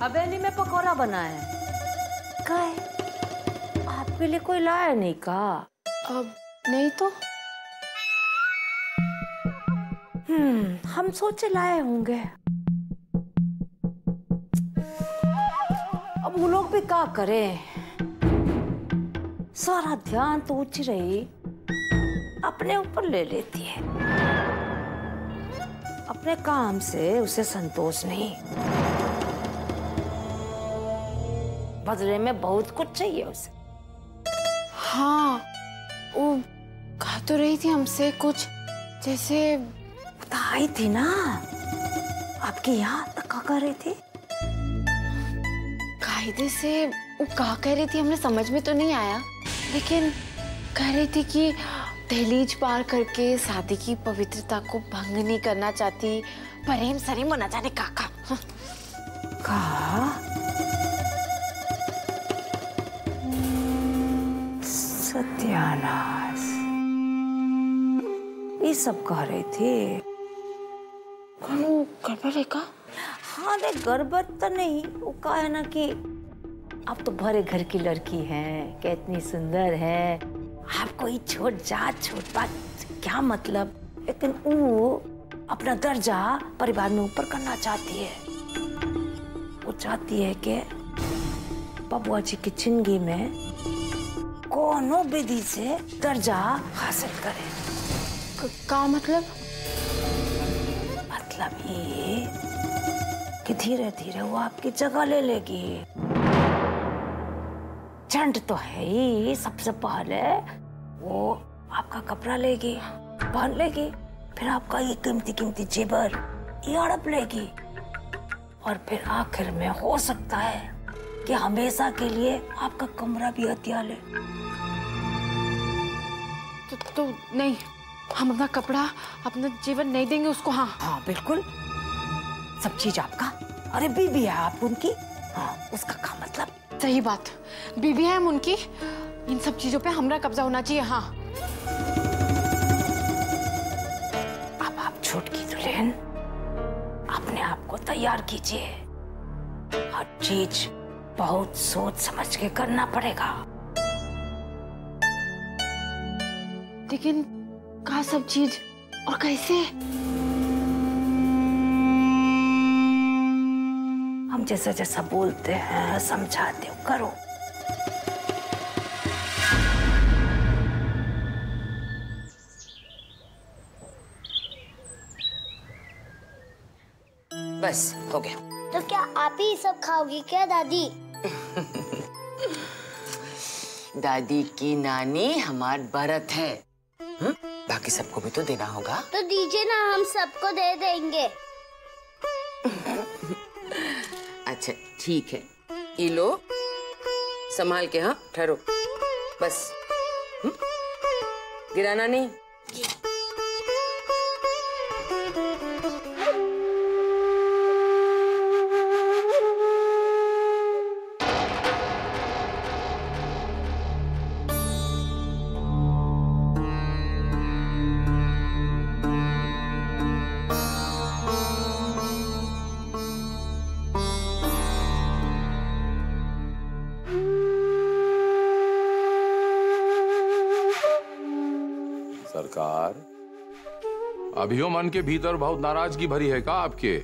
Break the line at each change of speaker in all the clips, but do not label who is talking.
हवेली में पकौड़ा बना है। काय आपके लिए कोई लाया नहीं का?
अब नहीं तो
हम सोचे लाए होंगे। अब वो लोग भी क्या करें, सारा ध्यान तो उच्च रही अपने ऊपर ले लेती है। अपने काम से उसे संतोष नहीं, बदले में बहुत कुछ चाहिए उसे।
हाँ, वो कह तो रही थी हमसे कुछ, जैसे
आई थी ना आपके यहाँ तक कह रही थी।
कायदे से वो कहा कह रही थी हमने समझ में तो नहीं आया, लेकिन कह रही थी कि दहलीज पार करके शादी की पवित्रता को भंग नहीं करना चाहती, प्रेम सरेम होना जाने काका।
कहा सत्यानाश, ये सब कह रही थी।
गड़बड़ है का?
हाँ देख, गड़बड़ तो नहीं, वो कहा है ना कि आप तो भरे घर की लड़की हैं, कितनी सुंदर है, आपको ये छोट जात छोट बात क्या मतलब, लेकिन वो अपना दर्जा परिवार में ऊपर करना चाहती है। वो चाहती है कि बबुआ जी की जिंदगी में कोनो विधि से दर्जा हासिल करे।
का मतलब?
मतलब ये कि धीरे धीरे वो आपकी जगह ले लेगी। झंड तो है ही, सबसे पहले वो आपका कपड़ा लेगी, पहन लेगी, फिर आपका ये कीमती कीमती जेवर ये हड़प लेगी, और फिर आखिर में हो सकता है कि हमेशा के लिए आपका कमरा भी हथिया ले।
तो नहीं, हम अपना कपड़ा अपना जीवन नहीं देंगे उसको। हाँ
हाँ बिल्कुल, सब चीज आपका। अरे बीबी है आप उनकी, हाँ उसका क्या मतलब।
सही बात, बीबी है हम उनकी, इन सब चीजों पे हमारा कब्जा होना चाहिए। हाँ
अब आप छोटकी दुल्हन अपने आप को तैयार कीजिए, हर चीज बहुत सोच समझ के करना पड़ेगा।
लेकिन कहा सब चीज और कैसे?
हम जैसा जैसा बोलते हैं समझाते हो करो।
बस हो गया।
तो क्या आप ही सब खाओगी क्या दादी?
दादी की नानी हमार बरत है, बाकी सबको भी तो देना होगा।
तो दीजिए ना, हम सबको दे देंगे।
अच्छा ठीक है, ये लो, संभाल के। हाँ ठहरो, बस गिराना नहीं।
सरकार, अभियो मन के भीतर बहुत नाराजगी भरी है का आपके?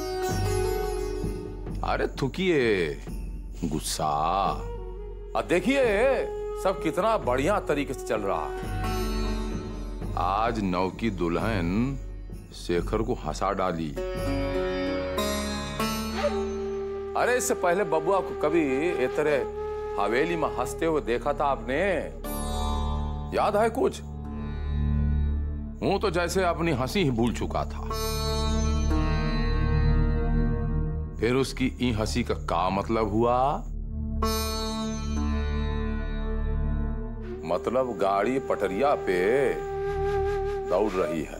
अरे थुकिए गुस्सा, और देखिए सब कितना बढ़िया तरीके से चल रहा है। आज नौ की दुल्हन शेखर को हंसा डाली। अरे इससे पहले बबुआ को कभी इस तरह हवेली में हंसते हुए देखा था आपने? याद है कुछ? हूं तो जैसे अपनी हंसी ही भूल चुका था। फिर उसकी ई हंसी का क्या मतलब हुआ? मतलब गाड़ी पटरिया पे दौड़ रही है।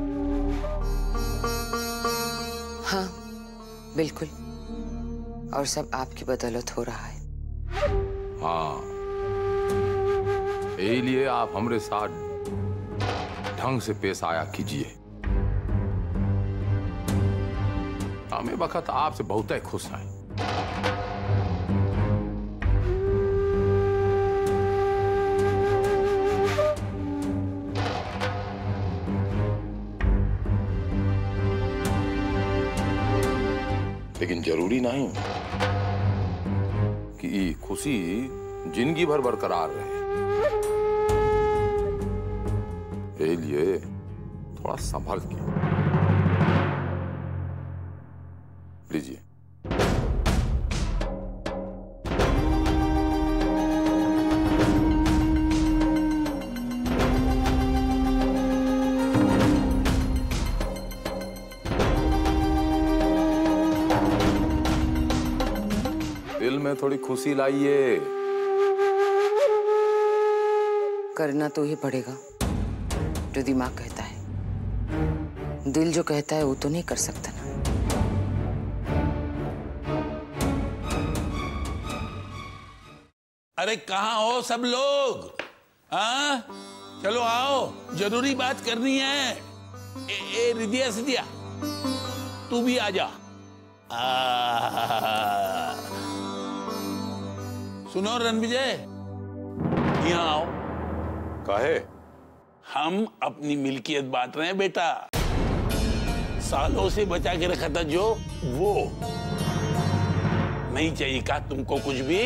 हाँ बिल्कुल, और सब आपकी बदौलत हो रहा है।
हाँ, यही लिए आप हमारे साथ ढंग से पेश आया कीजिए। हमें वक्त आपसे बहुत ही खुश हैं। लेकिन जरूरी नहीं कि ये खुशी जिंदगी भर बरकरार रहे। ये लिए थोड़ा संभल के लीजिए। दिल में थोड़ी खुशी लाइए।
करना तो ही पड़ेगा जो दिमाग कहता है, दिल जो कहता है वो तो नहीं कर सकता ना।
अरे कहाँ हो सब लोग? हाँ चलो आओ, जरूरी बात करनी है। ए रिदिया सिदिया तू भी आ जा। सुनो रणविजय, यहाँ आओ।
काहे?
हम अपनी मिल्कियत बांट रहे हैं बेटा। सालों से बचा के रखा था जो, वो नहीं चाहिए का तुमको कुछ भी?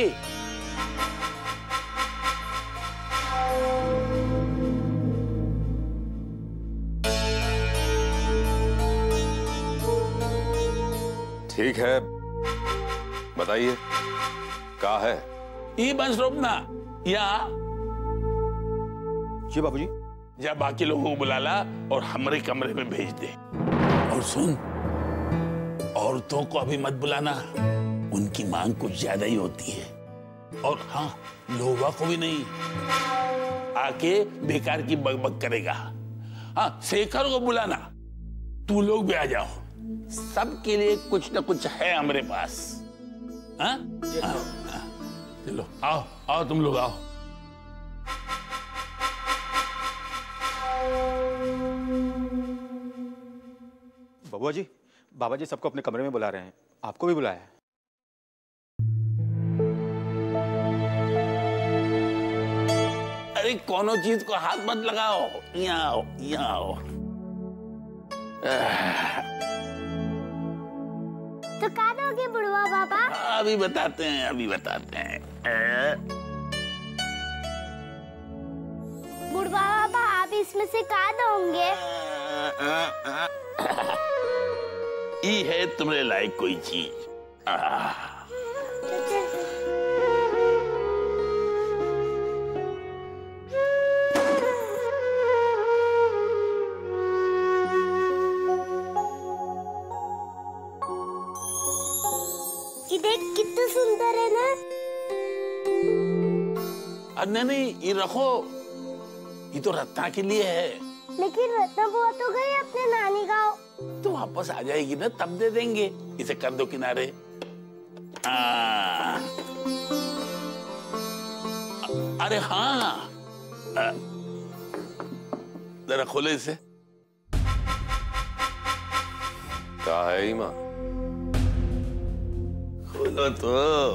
ठीक है, बताइए क्या है?
ये बंस रोपना या
जी बाबूजी।
जा बाकी लोगों को बुला ला और हमारे कमरे में भेज दे। और सुन, औरतों को अभी मत बुलाना, उनकी मांग कुछ ज्यादा ही होती है। और हाँ, लोहा को भी नहीं, आके बेकार की बकबक करेगा। हाँ, शेखर को बुलाना, तू लोग भी आ जाओ। सबके लिए कुछ न कुछ है हमारे पास। हाँ? चलो आओ आओ, तुम लोग आओ।
बबुआ जी, बाबा जी सबको अपने कमरे में बुला रहे हैं, आपको भी बुलाया है।
अरे कोनो चीज को हाथ मत लगाओ, यहाँ आओ, यहाँ आओ।
तो कहाँ दोगे बुढ़वा बाबा?
अभी बताते हैं, अभी बताते हैं।
बुढ़वा बाबा, आप इसमें से कहाँ दोगे?
ये है तुम्हारे लायक कोई चीज।
ये देख कितना सुंदर है ना?
नहीं नहीं, ये रखो, ये तो रत्ना के लिए है।
लेकिन रत्ना बुआ तो गई अपने नानी गाँव।
तो वापस आ जाएगी ना, तब दे देंगे। इसे कर दो किनारे। अरे हाँ, जरा खोले इसे।
क्या है ईमा?
खोलो तो।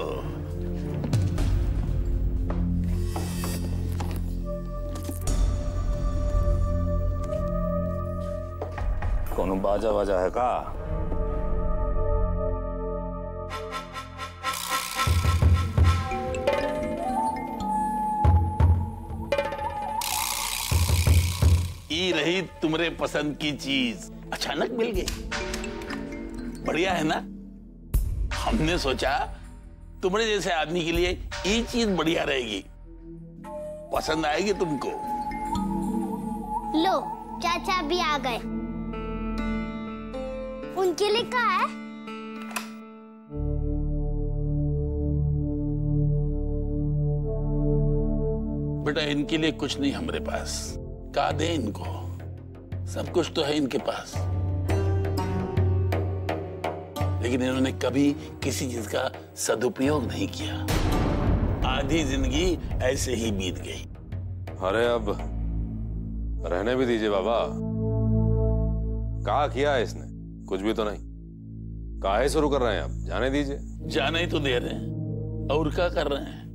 कौन बाजा वाजा है का?
ये रही तुम्हारे पसंद की चीज, अचानक मिल गई। बढ़िया है ना? हमने सोचा तुम्हारे जैसे आदमी के लिए ये चीज बढ़िया रहेगी, पसंद आएगी तुमको।
लो, चाचा भी आ गए। उनके लिए क्या है?
बेटा इनके लिए कुछ नहीं हमारे पास, का दे इनको, सब कुछ तो है इनके पास। लेकिन इन्होंने कभी किसी चीज का सदुपयोग नहीं किया। आधी जिंदगी ऐसे ही बीत गई।
अरे अब रहने भी दीजिए बाबा। क्या किया है इसने? कुछ भी तो नहीं। काहे शुरू कर रहे हैं आप? जाने दीजिए।
जाने ही तो दे रहे हैं, और क्या कर रहे हैं?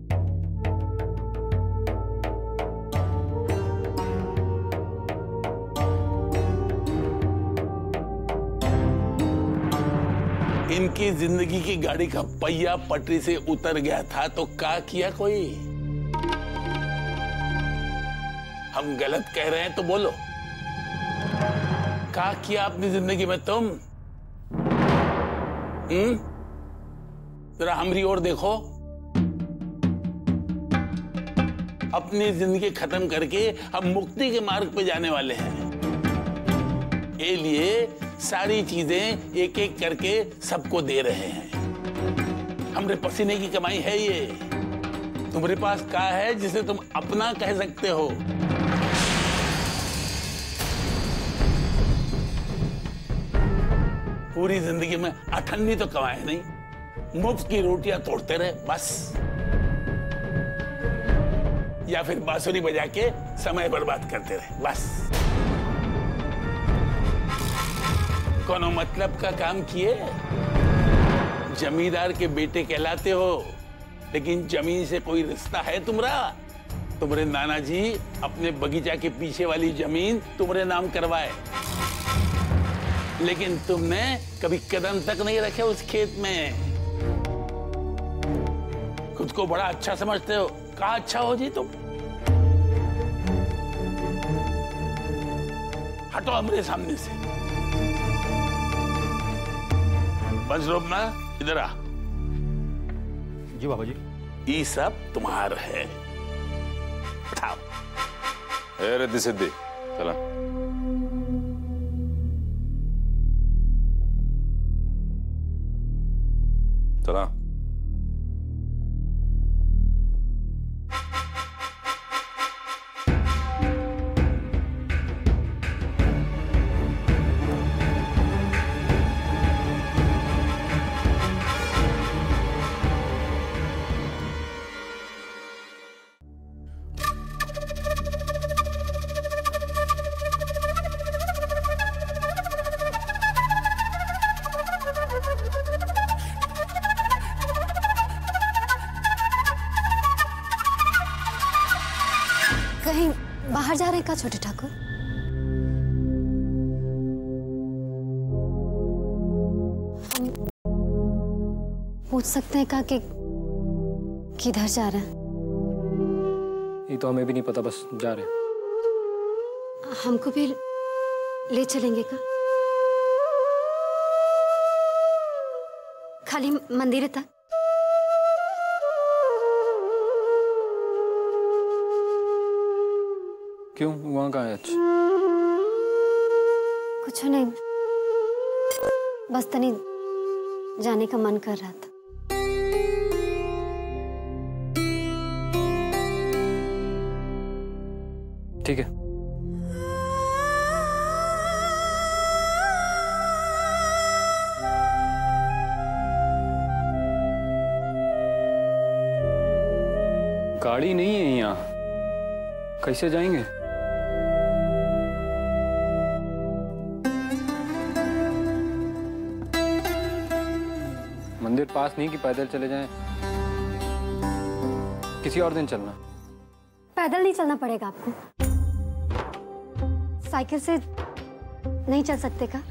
इनकी जिंदगी की गाड़ी का पहिया पटरी से उतर गया था तो क्या किया कोई? हम गलत कह रहे हैं तो बोलो, क्या किया अपनी जिंदगी में तुम? जरा हमारी ओर देखो। अपनी जिंदगी खत्म करके हम मुक्ति के मार्ग पे जाने वाले हैं। ये लिए सारी चीजें एक एक करके सबको दे रहे हैं। हमारे पसीने की कमाई है ये। तुम्हारे पास क्या है जिसे तुम अपना कह सकते हो? पूरी जिंदगी में अठन्नी तो कमाए नहीं, मुफ्त की रोटियां तोड़ते रहे बस, या फिर बांसुरी बजा के समय बर्बाद करते रहे बस। कोनो मतलब का काम किए? जमींदार के बेटे कहलाते हो, लेकिन जमीन से कोई रिश्ता है तुम्हारा? तुम्हारे नाना जी अपने बगीचा के पीछे वाली जमीन तुम्हारे नाम करवाए, लेकिन तुमने कभी कदम तक नहीं रखे उस खेत में। खुद को बड़ा अच्छा समझते हो। कहाँ अच्छा हो जी तुम? हटो हमारे सामने से। बंसरोपना, इधर आ।
जी बाबा जी।
ये सब तुम्हार है। उठाओ।
रिद्धि सिद्धि चला। चला।
कहीं बाहर जा रहे हैं क्या छोटे ठाकुर? हम पूछ सकते हैं क्या कि किधर जा रहे हैं?
ये तो हमें भी नहीं पता, बस जा रहे हैं।
हमको भी ले चलेंगे क्या? खाली मंदिर तक?
क्यों, वहाँ कहाँ है? अच्छा,
कुछ नहीं, बस तनी जाने का मन कर रहा था।
ठीक है। गाड़ी नहीं है यहाँ, कैसे जाएंगे? मंदिर पास नहीं कि पैदल चले जाएं? किसी और दिन चलना।
पैदल नहीं चलना पड़ेगा आपको। साइकिल से नहीं चल सकते क्या?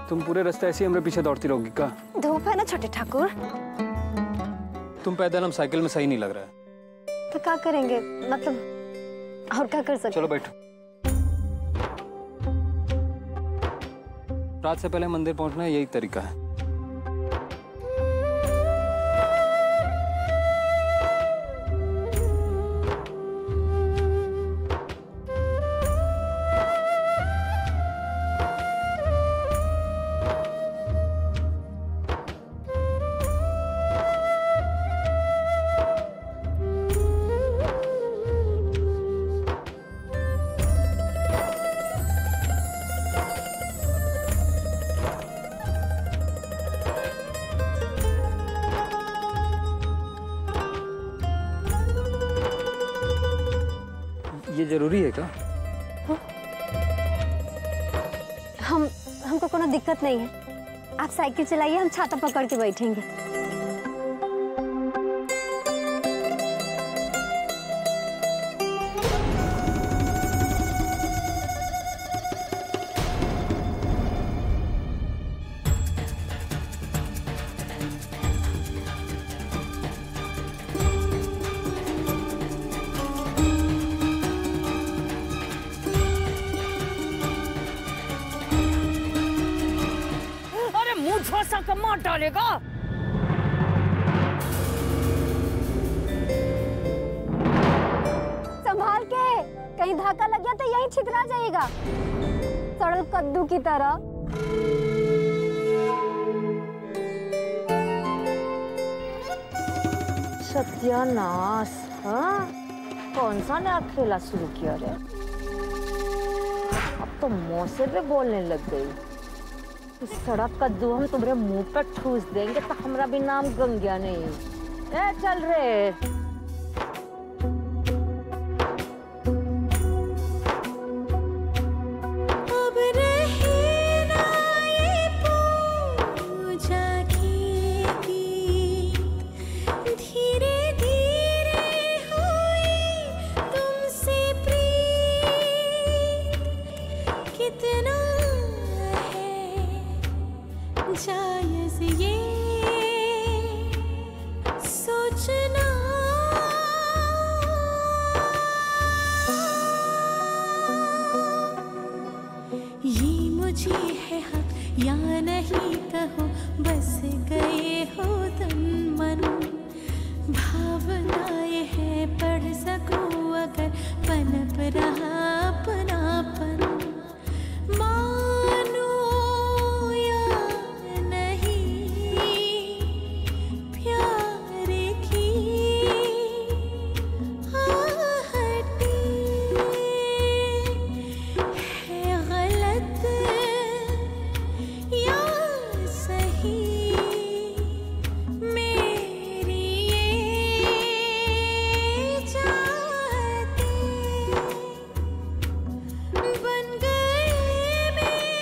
तुम पूरे रास्ते ऐसे ही हमारे पीछे दौड़ती रहोगी क्या?
धूप है ना छोटे ठाकुर।
तुम पैदल, हम साइकिल में सही नहीं लग रहा है।
तो क्या करेंगे, मतलब और क्या कर सकते?
चलो बैठो। रात से पहले मंदिर पहुंचना यही तरीका है। ये जरूरी है क्या?
हमको कोनो दिक्कत नहीं है, आप साइकिल चलाइए, हम छाता पकड़ के बैठेंगे।
झोसा का मार डालेगा।
संभाल के, कहीं धक्का लग गया तो यहीं छितरा जाएगा, सड़ल कद्दू की तरह।
सत्यानाश, हाँ? कौन सा नया खेला शुरू किया रे? अब तो मुंह से भी बोलने लग गई। इस सड़क कद्दू हम तुम्हारे मुंह पर ठूस देंगे तो हमारा भी नाम गंगा नहीं। ए चल रे।
अब रहे ना ये पूजा की गीत, धीरे धीरे हुई तुमसे प्रीत, कितना जायज़ ये सोचना, ये मुझे है हक या नहीं कहो, बस गए हो तन मन, भावनाएं है पढ़ सकूं अगर पनप रहा अपनापन,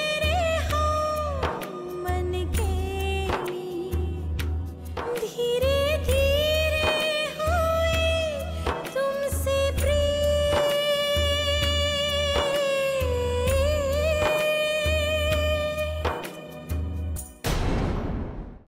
धीरे